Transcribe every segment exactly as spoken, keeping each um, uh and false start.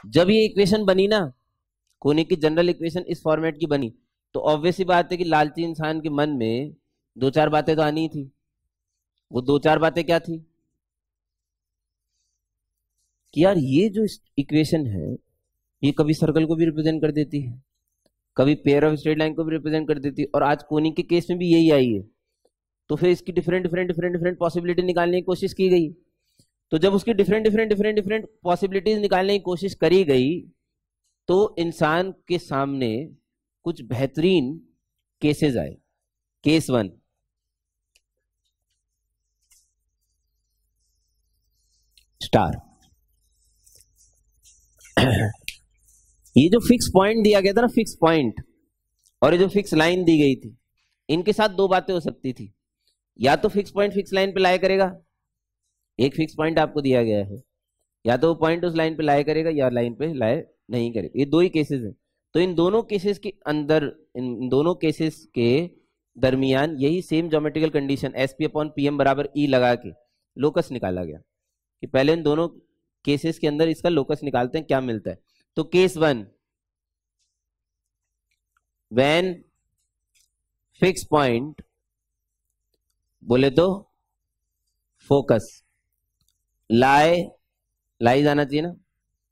जब ये इक्वेशन बनी ना, कोनिक की जनरल इक्वेशन इस फॉर्मेट की बनी, तो ऑब्वियस सी बात है कि लालची इंसान के मन में दो चार बातें तो आनी थी। वो दो चार बातें क्या थी कि यार ये जो इक्वेशन है ये कभी सर्कल को भी रिप्रेजेंट कर देती है, कभी पेयर ऑफ स्ट्रेट लाइन को भी रिप्रेजेंट कर देती है, और आज कोनिक के केस में भी यही आई है। तो फिर इसकी different different different different possibility निकालने की कोशिश की गई। तो जब उसकी different different different different possibilities निकालने की कोशिश करी गई, तो इंसान के सामने कुछ बेहतरीन केसेस आए। Case one, star. ये जो फिक्स पॉइंट दिया गया था ना, फिक्स पॉइंट, और ये जो फिक्स लाइन दी गई थी, इनके साथ दो बातें हो सकती थी। या तो फिक्स पॉइंट फिक्स लाइन पे लाया करेगा, एक फिक्स पॉइंट आपको दिया गया है, या तो वो पॉइंट उस लाइन पे लाया करेगा या लाइन पे लाया नहीं करेगा। ये दो ही केसेस हैं। तो इन दोनों केसेस के अंदर, इन दोनों केसेस के दरमियान यही same geometrical condition S P upon P M बराबर ई लगा के लोकस निकाला गया कि पहले इन दोनों केसेस के अंदर इसका लोकस निकालते हैं, क्या मिलता है। तो case one, when fix point बोले तो फोकस, लाई लाइज आना चाहिए ना,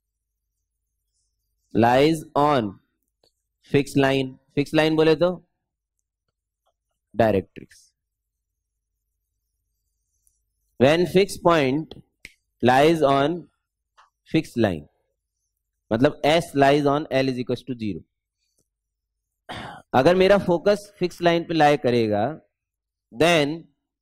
lies on fix line, fix line बोले तो directrix. When fix point lies on fix line, मतलब S lies on L is equal to zero. अगर मेरा फोकस फिक्स लाइन पे लाई करेगा, देन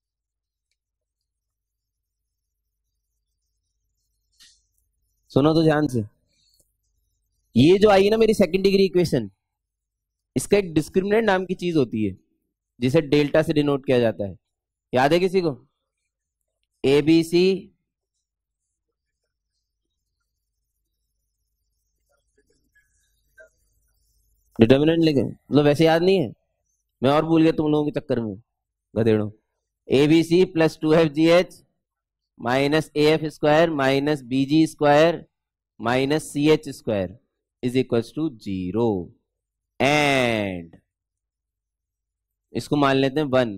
सुनो तो ध्यान से, ये जो आई है ना मेरी सेकंड डिग्री इक्वेशन, इसका एक डिस्क्रिमिनेंट नाम की चीज होती है जिसे डेल्टा से डिनोट किया जाता है। याद है किसी को? ए बी सी डिटर्मिनेंट लिखे, मतलब वैसे याद नहीं है, मैं और भूल गया तुम लोगों के चक्कर में, गधेड़ो। A B C plus two F G H minus A F square minus B G square minus C H square is equal to zero. And इसको मान लेते हैं one,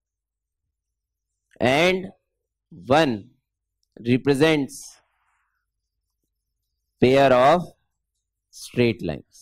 and one represents pair of straight lines.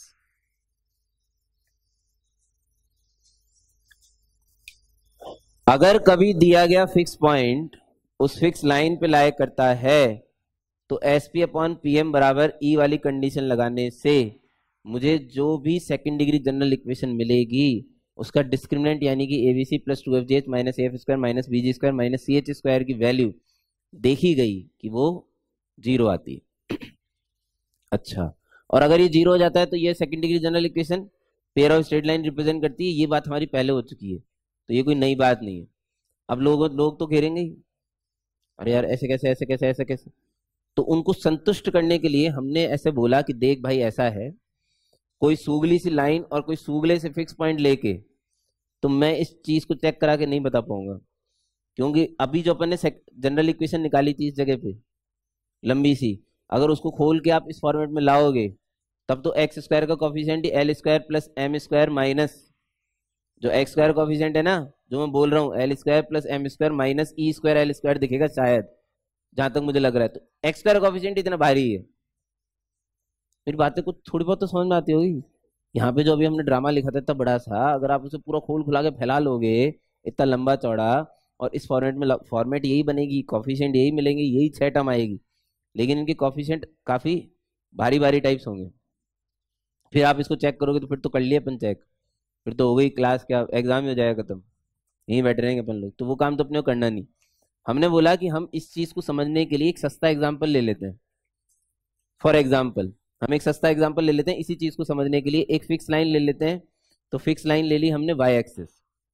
अगर कभी दिया गया fix point उस fix line पे लाया करता है, तो S P upon P M बराबर ई वाली कंडीशन लगाने से मुझे जो भी सेकंड डिग्री जनरल इक्वेशन मिलेगी उसका डिस्क्रिमिनेंट यानी कि A B C plus two F G H minus A F square minus B G square minus C H square की वैल्यू देखी गई कि वो जीरो आती है। अच्छा, और अगर ये जीरो हो जाता है तो ये second degree general equation pair of straight line represent करती है। ये बात हमारी पहले हो चुकी है, तो ये कोई नई बात नहीं है। अब लोग लोग तो घेरेंगे ही, अरे यार ऐसे कैसे ऐसे कैसे ऐसे कैसे। तो उनको संतुष्ट करने के लिए हमने ऐसे बोला कि देख भाई ऐसा है, कोई सूगली सी लाइन और कोई सूगले से फिक्स पॉइंट लेके तो मैं इस चीज को चेक करा के नहीं बता पाऊंगा, क्योंकि अभी जो अपन ने जनरल इक्वेशन निकाली थी इस जगह पे लंबी सी, अगर उसको खोल के आप इस फॉर्मेट में लाओगे तब तो एक्स स्क्वायर का coefficient L square plus M square minus जो एक्स स्क्वायर कोफिशिएंट है ना, जो मैं बोल रहा हूँ L square plus M square minus E square L square दिखेगा शायद, जहां तक मुझे लग रहा है। तो एक्स स्क्वायर कोफिशिएंट इतना भारी है। मेरी बातें कुछ थोड़ी बहुत तो समझ में आती होगी। यहाँ पे जो अभी हमने ड्रामा लिखा था इतना बड़ा सा, अगर आप उसे पूरा खोल खुला के फैला लोगे इतना लंबा चौड़ा, और इस फॉर्मेट में फॉर्मेट यही बनेगी, कॉफिशिएंट यही मिलेंगे, यही छह टर्म आएगी, लेकिन इनके कॉफिशिएंट काफी भारी भारी टाइप्स होंगे। फिर आप इसको चेक करोगे तो फिर तो कर लिए अपन चेक, फिर तो हो गई क्लास, क्या एग्जाम ही हो जाएगा खत्म, यहीं बैठे रहेंगे अपन लोग। तो वो काम तो अपने को करना नहीं। हमने बोला कि हम इस चीज को समझने के लिए एक सस्ता एग्जाम्पल ले लेते हैं। फॉर एग्जाम्पल हम एक सस्ता एग्जाम्पल ले लेते हैं इसी चीज को समझने के लिए। एक फिक्स लाइन ले लेते हैं। तो फिक्स लाइन ले ली हमने वाई एक्सिस,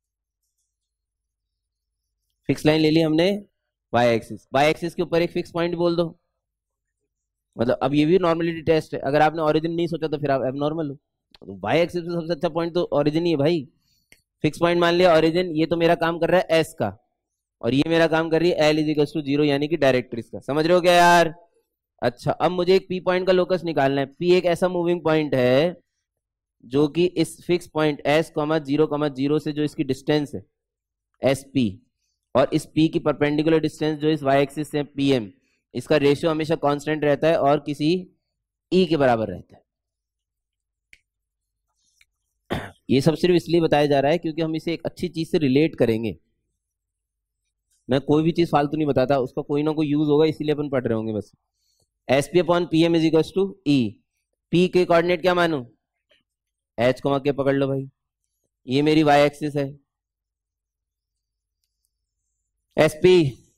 फिक्स लाइन ले ली हमने वाई एक्सिस, वाई एक्सिस के ऊपर एक फिक्स पॉइंट बोल दो। मतलब अब ये भी नॉर्मलिटी टेस्ट है, अगर आपने ओरिजिन नहीं सोचा तो फिर आप एबनॉर्मल हो। तो वाई एक्सिस में सबसे अच्छा पॉइंट तो ओरिजिन ही है भाई। फिक्स पॉइंट मान लिया ओरिजिन, ये तो मेरा काम कर रहा है एस का, और ये मेरा काम कर रही है L is equal to zero यानी कि डायरेक्ट्रिक्स का। समझ रहे हो क्या यार? अच्छा, अब मुझे एक पी पॉइंट का लोकस निकालना है। पी एक ऐसा मूविंग पॉइंट है जो कि इस fix point S comma zero comma zero से जो इसकी डिस्टेंस है एस पी, और इस पी की परपेंडिकुलर डिस्टेंस जो इस वाई एक्सिस से पी एम, इसका रेशियो हमेशा कांस्टेंट रहता है और किसी ई के बराबर रहता है। ये सब सिर्फ इसलिए बताया जा रहा है क्योंकि हम इसे एक अच्छी चीज से रिलेट करेंगे। मैं कोई भी चीज फालतू नहीं बताता, उसका कोई ना कोई यूज होगा, इसीलिए अपन पढ़ रहे होंगे बस। S P upon P M is equal to E. P के कोऑर्डिनेट क्या मानू, एच को के पकड़ लो भाई, ये मेरी वाई एक्सिस है। S P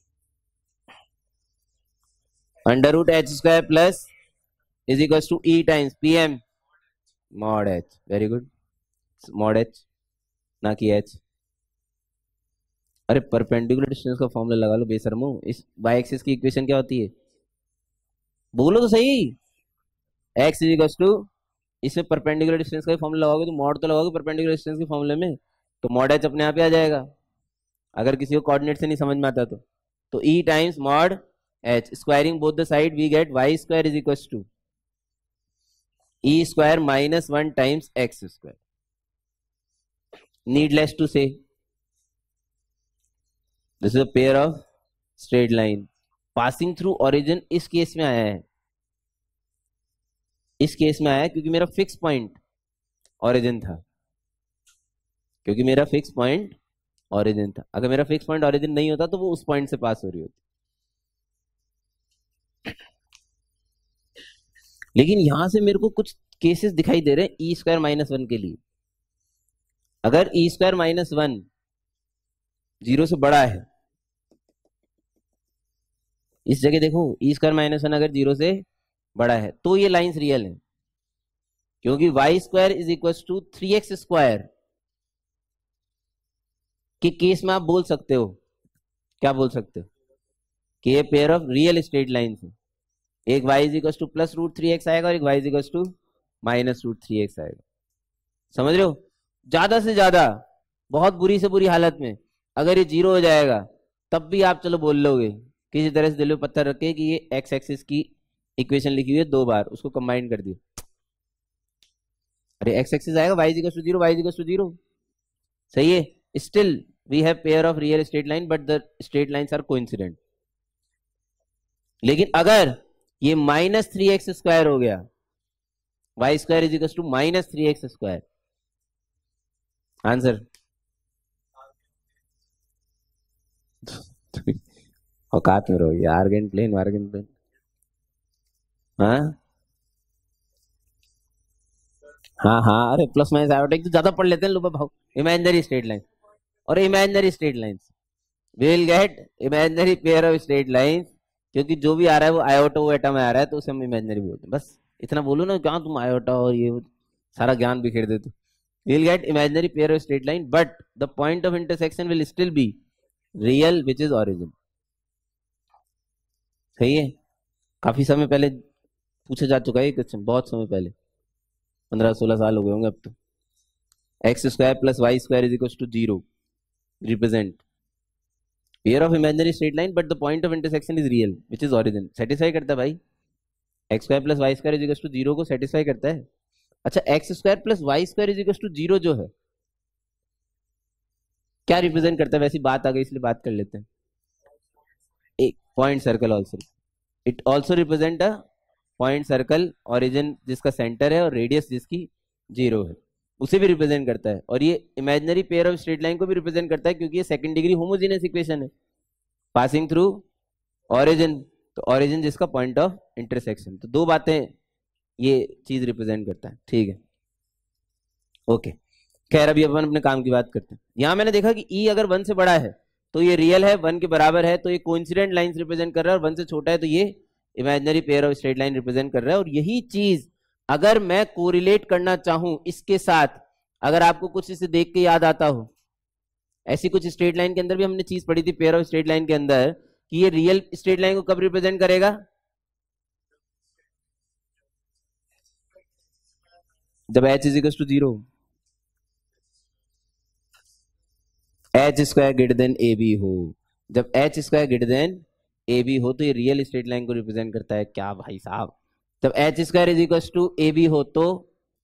under root H square plus is equal to E times P M mod H. Very good, mod H ना कि एच। अरे परपेंडिकुलर डिस्टेंस का फॉर्मूला लगा लो बेशर्मो। इस वाई एक्सिस की इक्वेशन क्या होती है, बोलो तो सही। एक्स इज इक्वल टू, इसमें परपेंडिकुलर डिस्टेंस का फॉर्मूला लगाओगे तो मॉड तो लगाओगे परपेंडिकुलर डिस्टेंस के फॉर्मूले में, तो मॉड एच अपने आप ही आ जाएगा। अगर किसी को कोऑर्डिनेट से नहीं समझ में आता तो तो E times mod H, squaring both the side we get Y square is equal to E square minus one times X square. Needless to say this is a pair of straight line passing through origin. इस case में आया है, इस case में आया है क्योंकि मेरा फिक्स पॉइंट ओरिजिन था, क्योंकि मेरा फिक्स पॉइंट ओरिजिन था। अगर मेरा फिक्स पॉइंट ओरिजिन नहीं होता तो वो उस पॉइंट से पास हो रही होती। लेकिन यहां से मेरे को कुछ केसेस दिखाई दे रहे हैं ई स्क्वायर माइनस वन के लिए। अगर E square minus one zero से बड़ा है, इस जगह देखो ई स्क्वायर माइनस वन अगर जीरो से बड़ा है तो ये लाइंस रियल है, क्योंकि Y square is equal to three X square के केस में आप बोल सकते हो, क्या बोल सकते हो, कि ये pair of real straight lines है। एक Y is equal to plus root three X आएगा और एक Y is equal to minus root three X आएगा। समझ रहे हो? ज्यादा से ज्यादा बहुत बुरी से बुरी हालत में अगर ये जीरो हो जाएगा तब भी आप चलो बोल लोगे, किसी तरह से दिल में पत्थर रखे कि ये एक्स एक्सिस की इक्वेशन लिखी हुई है दो बार, उसको कंबाइन कर दिया। अरे एक्स एक्सिस आएगा Y is equal to zero, Y is equal to zero, सही है। Still we have pair of real straight line but the straight lines are coincident. लेकिन अगर ये माइनस थ्री एक्स स्क्वायर हो गया, Y square is equal to minus three X square, answer औकात में रहो, आर्गन प्लेन आर्गन प्लेन। हाँ हाँ हाँ, अरे प्लस माइनस आयोटिक तो ज्यादा पढ़ लेते हैं लोग भाव। इमेजिनरी स्ट्रेट लाइन और imaginary straight lines, we will get imaginary pair of straight lines, क्योंकि जो भी आ रहा है वो आयोटा वो एटा में आ रहा है तो उसे हम इमेजिनरी बोलते हैं। बस इतना बोलो ना, क्या तुम आयोटा और ये सारा ज्ञान बिखेर देते। We will get imaginary pair of straight line but the point of intersection will still be real which is origin. सही है। काफी समय पहले पूछा जा चुका है क्वेश्चन, बहुत समय पहले, पंद्रह सोलह साल हो गए होंगे अब तो। X square plus Y square is equal to zero represent pair of imaginary straight line but the point of intersection is real which is origin. Satisfy करता है भाई, X square plus Y square is equal to zero को satisfy करता है। अच्छा, X square plus Y square is equal to zero जो है क्या रिप्रेजेंट करता है? वैसी बात आ गई इसलिए बात कर लेते हैं। एक point circle also, it also represent a point circle, origin जिसका सेंटर है और रेडियस जिसकी जीरो है उसे भी रिप्रेजेंट करता है। और ये imaginary pair of straight line को भी रिप्रेजेंट करता है क्योंकि ये सेकंड डिग्री होमोजेनियस इक्वेशन है पासिंग थ्रू ओरिजिन, तो ओरिजिन जिसका पॉइंट ऑफ इंटरसेक्शन। तो दो बातें ये चीज रिप्रेजेंट करता है, ठीक है। ओके, खैर अभी अपन अपने काम की बात करते हैं। यहां मैंने देखा कि ई अगर वन से बड़ा है तो ये रियल है, वन के बराबर है तो ये कोइंसिडेंट लाइंस रिप्रेजेंट कर रहा है, और वन से छोटा है तो ये imaginary pair of straight line represent कर रहा है। और यही चीज अगर मैं कोरिलेट करना चाहूं इसके साथ, अगर आपको कुछ इसे देख के याद आता हो, ऐसी कुछ स्ट्रेट लाइन के अंदर भी हमने चीज पढ़ी थी पेयर ऑफ स्ट्रेट लाइन के अंदर कि ये रियल स्ट्रेट लाइन को कब रिप्रेजेंट करेगा, जब H is equal to zero, H square greater than A B हो। जब H square greater than A B हो तो ये रियल स्ट्रेट लाइन को रिप्रेजेंट करता है। क्या भाई साहब, जब H square is equal to A B हो तो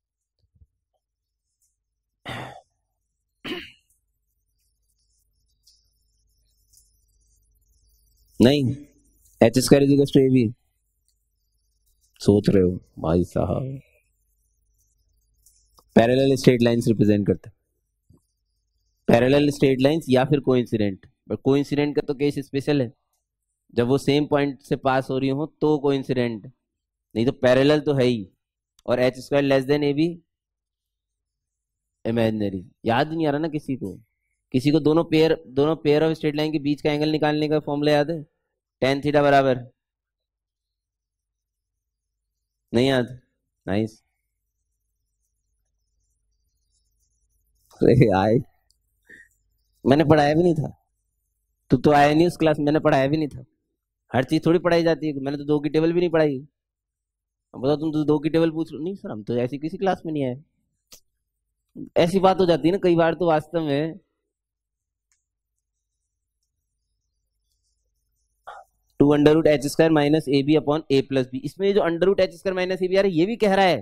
नहीं, H square is equal to A B सोच रहे हो भाई साहब, पैरेलल स्ट्रेट लाइंस रिप्रेजेंट करते हैं, पैरेलल स्ट्रेट लाइंस या फिर कोइंसिडेंट। बट कोइंसिडेंट का तो केस स्पेशल है, जब वो सेम पॉइंट से पास हो रही हो तो कोइंसिडेंट, नहीं तो पैरेलल तो है ही। और H square less than A B imaginary. याद नहीं आ रहा ना किसी को? किसी को दोनों पेयर दोनों पेयर ऑफ स्ट्रेट लाइन के बीच का एंगल निकालने का फॉर्मूला याद है? टेन थीटा बराबर, नहीं याद? नाइस। अरे आए, मैंने पढ़ाया भी नहीं था। तू तो आया नहीं उस क्लास में, मैंने पढ़ाया भी नहीं था। हर चीज थोड़ी पढ़ाई जाती है, मैंने तो दो की टेबल भी नहीं पढ़ाई। अब बताओ, तुम तो दो की टेबल पूछ रहे हो। नहीं सर, हम तो ऐसी किसी क्लास में नहीं आए। ऐसी बात हो जाती है ना कई बार तो वास्तव में। Two under root H square minus A B upon A plus B, इसमें जो under root H square minus A B आ रहा है, ये भी कह रहा है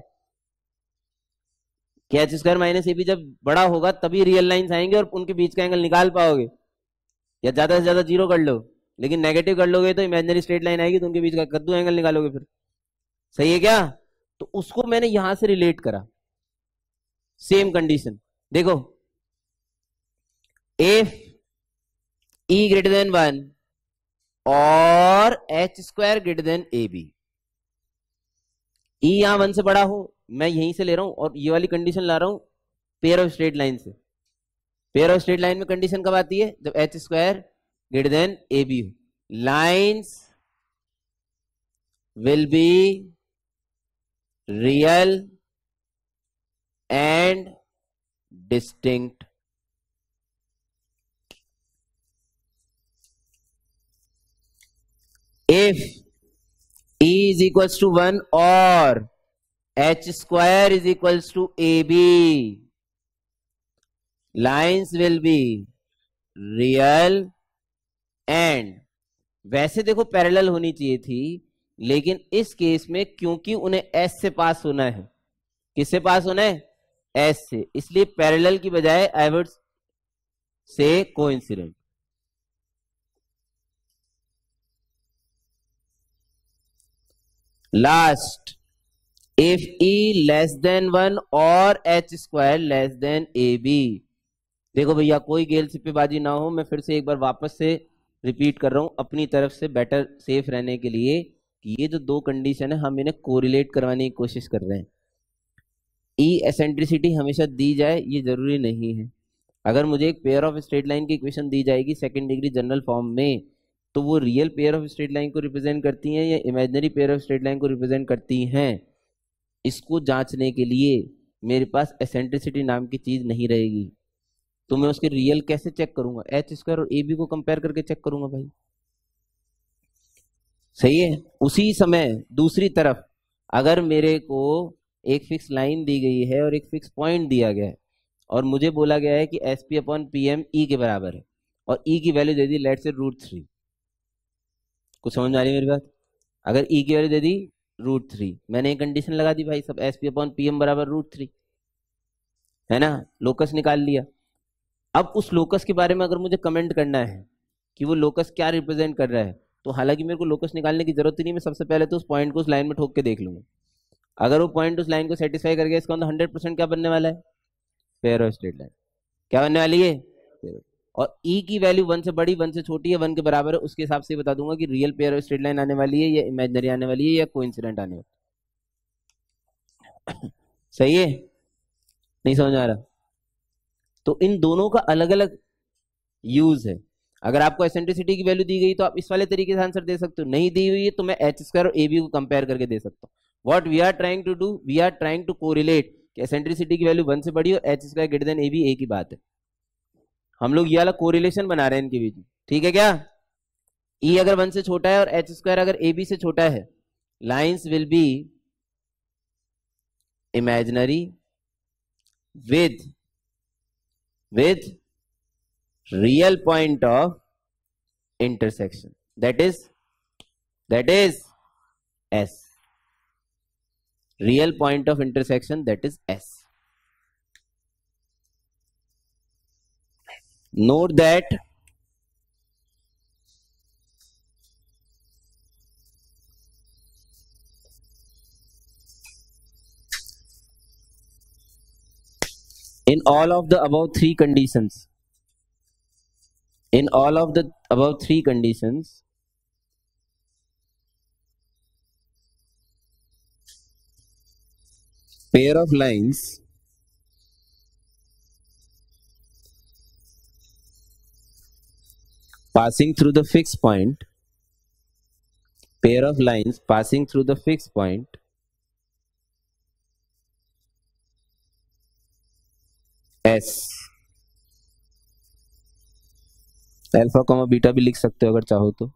कि H square minus A B जब बड़ा होगा तभी रियल लाइंस आएंगे और उनके बीच का एंगल निकाल पाओगे। या ज्यादा से ज्यादा जीरो कर लो, लेकिन नेगेटिव कर लोगे तो इमेजिनरी स्ट्रेट लाइन आएगी, तो उनके बीच का कद्दू एंगल निकालोगे फिर। सही है क्या? तो उसको मैंने यहां से रिलेट करा। सेम कंडीशन देखो, if E greater than one और H square greater than A B, E यहां वन से बड़ा हो, मैं यहीं से ले रहा हूं और ये वाली कंडीशन ला रहा हूं पेयर ऑफ स्ट्रेट लाइन से। पेयर ऑफ स्ट्रेट लाइन में कंडीशन कब आती है? जब H square greater than A B हो। Lines will be real and distinct if e is equals to one और h square is equals to ab, lines will be real and, वैसे देखो parallel होनी चाहिए थी, लेकिन इस केस में क्योंकि उन्हें s से पास होना है, किससे पास होना है? s से, इसलिए पैरेलल की बजाय I would say coincident. Last, if e less than one और h square less than A B. देखो भैया, कोई गेल सिप्पेबाजी ना हो, मैं फिर से एक बार वापस से रिपीट कर रहा हूं अपनी तरफ से बेटर सेफ रहने के लिए, कि ये जो दो कंडीशन है हम इन्हें कोरिलेट करवाने की कोशिश कर रहे हैं। ई एसेंट्रिसिटी हमेशा दी जाए ये जरूरी नहीं है। अगर मुझे एक पेयर ऑफ स्ट्रेट लाइन की इक्वेशन दी जाएगी सेकेंड डिग्री जनरल फॉर्म में, तो वो real pair of straight line को रिप्रेजेंट करती हैं या imaginary pair of straight line को रिप्रेजेंट करती हैं, इसको जांचने के लिए मेरे पास एसेंट्रिसिटी नाम की चीज नहीं रहेगी। तो मैं उसके रियल कैसे चेक करूंगा? एच स्क्वायर और ए बी को कंपेयर करके चेक करूंगा भाई। सही है। उसी समय दूसरी तरफ अगर मेरे को एक फिक्स लाइन दी गई है और एक फिक्स पॉइंट दिया गया है और मुझे बोला गया है कि S P upon P M E के बराबर है और ई की वैल्यू दे दी लेट से रूट थ्री, कुछ समझ में आ रही है मेरी बात? अगर ई की वैल्यू दे दी रूट थ्री, मैंने एक कंडीशन लगा दी भाई सब, S P upon P M बराबर रूट थ्री, है ना? लोकस निकाल लिया। अब उस लोकस के बारे में अगर मुझे कमेंट करना है कि वो लोकस क्या रिप्रेजेंट कर रहा है, तो हालांकि मेरे को लोकस निकालने की जरूरत ही नहीं, मैं सबसे पहले तो उस पॉइंट को उस लाइन में ठोक के देख लूंगा। अगर वो पॉइंट उस लाइन को सेटिस्फाई कर गया, इसका मतलब हंड्रेड परसेंट क्या बनने वाला है? Pair of straight line. क्या बनने वाली है? और ई की वैल्यू वन से बड़ी, वन से छोटी है, वन के बराबर है, उसके हिसाब से बता दूंगा कि real pair of straight line आने वाली है या इमेजिनरी आने वाली है या कोइंसिडेंट आने वाली। सही है? नहीं समझ आ रहा? तो इन दोनों का अलग अलग यूज है। अगर आपको एसेंट्रिसिटी की वैल्यू दी गई तो आप इस वाले तरीके से आंसर दे सकते हो, नहीं दी हुई है तो मैं एच स्क्वायर और ए बी को कंपेयर करके दे सकता हूँ। What we are trying to do, we are trying to correlate कि एसेंट्रिसिटी की वैल्यू वन से बड़ी और H square greater than A B, एक ही बात है। हम लोग ये वाला कोरिलेशन बना रहे हैं इनके बीच में, ठीक है क्या? ई अगर वन से छोटा है और एच स्क्वायर अगर ए बी से छोटा है, lines will be imaginary with with real point of intersection, that is that is S. Real point of intersection, that is S. Note that in all of the above three conditions, in all of the above three conditions, pair of lines passing through the fixed point, pair of lines passing through the fixed point S, alpha comma beta भी लिख सकते हो अगर चाहो तो,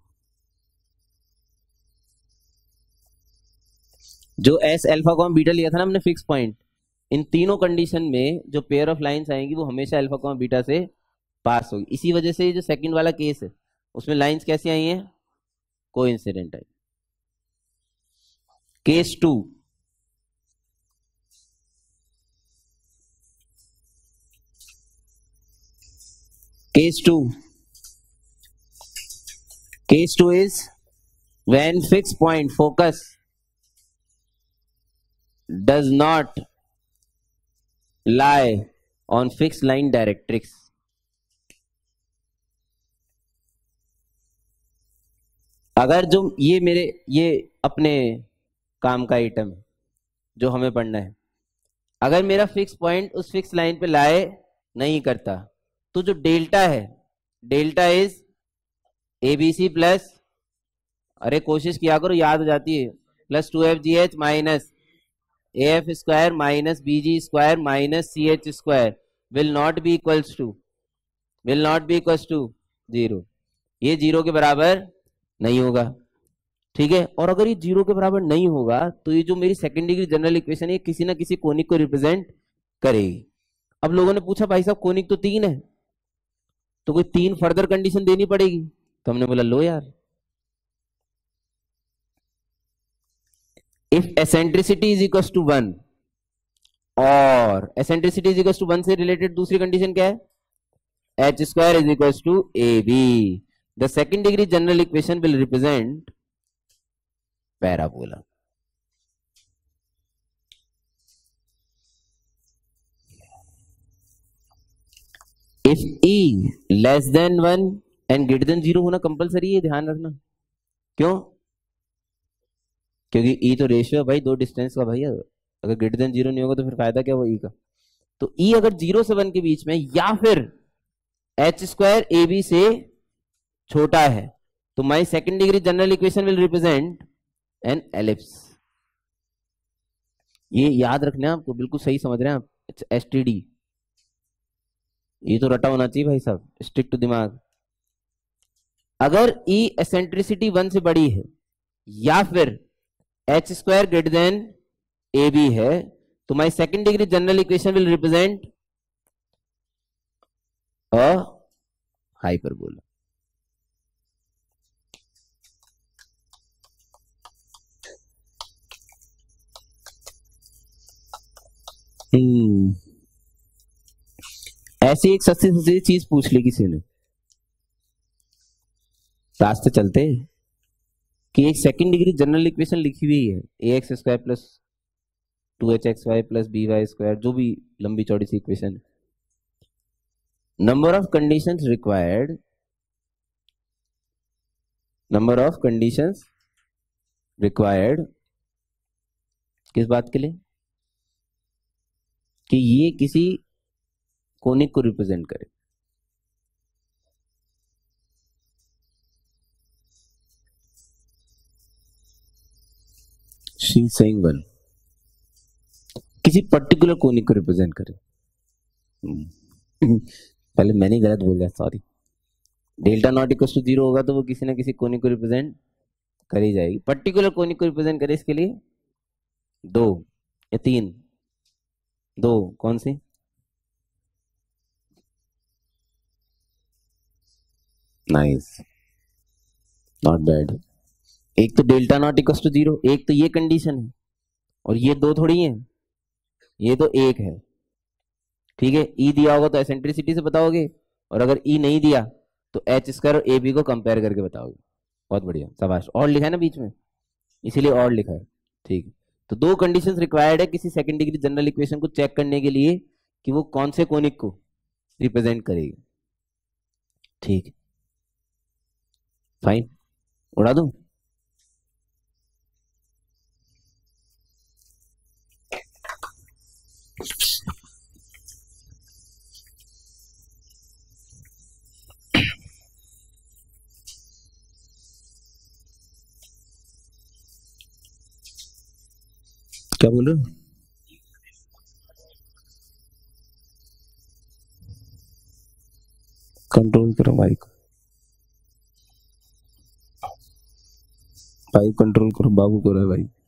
जो S alpha comma beta लिया था ना हमने फिक्स पॉइंट, इन तीनों कंडीशन में जो पेयर ऑफ लाइंस आएंगी वो हमेशा अल्फा कॉमा बीटा से पास होगी। इसी वजह से जो सेकंड वाला केस है उसमें लाइंस कैसी आई हैं, कोइंसिडेंट आई। Case two, case two case two is when fix point focus does not lie on fixed line directrix. अगर जो ये मेरे ये अपने काम का आइटम है जो हमें पढ़ना है, अगर मेरा फिक्स पॉइंट उस फिक्स लाइन पे लाए नहीं करता तो जो डेल्टा है, delta is A B C plus, अरे कोशिश किया करो याद हो जाती है, plus two F G H minus A F square minus B G square minus C H square will not be equals to will not be equals to zero. ये zero के बराबर नहीं होगा, ठीक है। और अगर ये जीरो के बराबर नहीं होगा तो ये जो मेरी सेकंड डिग्री जनरल इक्वेशन है किसी ना किसी कोनिक को रिप्रेजेंट करेगी। अब लोगों ने पूछा भाई साहब कोनिक तो तीन है, तो कोई तीन फर्दर कंडीशन देनी पड़ेगी, तो हमने बोला लो यार, if eccentricity is equals to one और eccentricity is equals to one से रिलेटेड दूसरी कंडीशन क्या है, H square is equals to A B, the second degree general equation will represent parabola. If E less than one and greater than zero होना compulsory है, ध्यान रखना। क्यों? क्योंकि ई तो रेशियो है भाई दो डिस्टेंस का भैया, अगर ग्रेटर देन जीरो नहीं होगा तो फिर फायदा क्या हुआ ई का। तो ई अगर जीरो से वन के बीच में या फिर एच स्क्वायर ए बी से छोटा है तो my second degree general equation will represent an ellipse. ये याद रखना है आपको, बिल्कुल सही समझ रहे हैं आप, एस टी डी, ये तो रटा होना चाहिए भाई साहब, स्टिक टू दिमाग। अगर ई एसेंट्रिसिटी वन से बड़ी है या फिर H square greater than A B है तो my second degree general equation will represent a hyperbola. Hmm ऐसी एक सस्ती सस्ती चीज पूछ ली किसी ने, रास्ते चलते कि एक सेकेंड डिग्री जनरल इक्वेशन लिखी हुई है A X square plus two H X Y plus B Y square, जो भी लंबी चौड़ी सी equation, number of conditions required, number of conditions required किस बात के लिए, कि ये किसी कोनिक को रिप्रेजेंट करे। शी सेइंग वन किसी पर्टिकुलर कोनिक को रिप्रेजेंट करे। पहले मैंने गलत बोल दिया, sorry. Delta not equal to zero होगा तो वो किसी ना किसी कोनिक को रिप्रेजेंट करी जाएगी। पर्टिकुलर कोनिक को रिप्रेजेंट करे इसके लिए दो या तीन, दो कौन सी, नाइस, नॉट बैड। एक तो delta not equal to zero, एक तो ये कंडीशन है और ये दो थोड़ी है, ये तो एक है। ठीक है, ई दिया होगा तो एसेंट्रिसिटी से बताओगे, और अगर ई नहीं दिया तो एच स्क्वायर और ए बी को कंपेयर करके बताओगे। बहुत बढ़िया, शाबाश। और लिखा है ना बीच में, इसीलिए और लिखा है। ठीक है, तो दो कंडीशंस रिक्वायर्ड है किसी सेकंड डिग्री जनरल इक्वेशन को चेक करने के लिए कि वो कौन से कोनिक को रिप्रेजेंट करेगी। ठीक, फाइन, उड़ा दूं? क्या बोल रहे हो? कंट्रोल करो माइक, भाई कंट्रोल करो, बाबू को रहा है भाई।